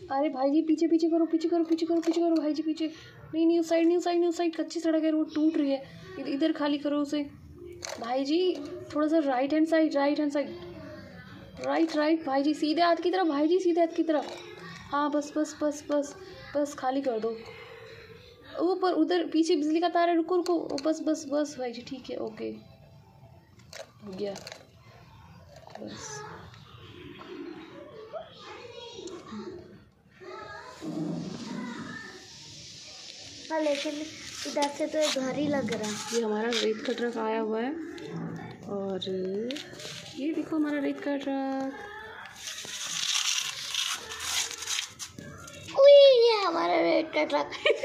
अरे भाई जी पीछे पीछे करो, पीछे करो, पीछे करो, पीछे करो भाई जी पीछे। नहीं नहीं, उस साइड नहीं, उस साइड नहीं, उस साइड कच्ची सड़क है, रोड टूट रही है। इधर खाली करो उसे भाई जी। थोड़ा सा right hand side, right hand side, right right भाई जी, सीधे हाथ की तरफ भाई जी, सीधे हाथ की तरफ। हाँ बस बस बस बस बस, खाली कर दो। ऊपर उधर पीछे बिजली का तार है, रुको रुको, बस बस बस भाई जी, ठीक है, ओके हो गया बस। हाँ लेकिन इधर से तो एक घर ही लग रहा है। ये हमारा रेत का ट्रक आया हुआ है और ये देखो हमारा रेत का ट्रक। ये हमारा रेत का ट्रक